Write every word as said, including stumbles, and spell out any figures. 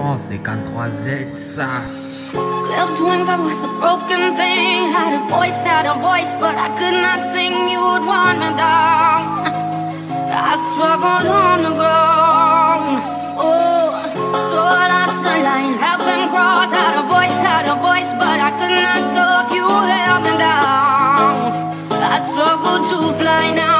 Oh, c'est quatre-trois Z, ça. Left wings, I was a broken thing. Had a voice, had a voice, but I could not sing. You would want me down. I struggled on the ground. Oh, so I lost the line, have been crossed. Had a voice, had a voice, but I could not talk. You held me down. I struggled to fly now.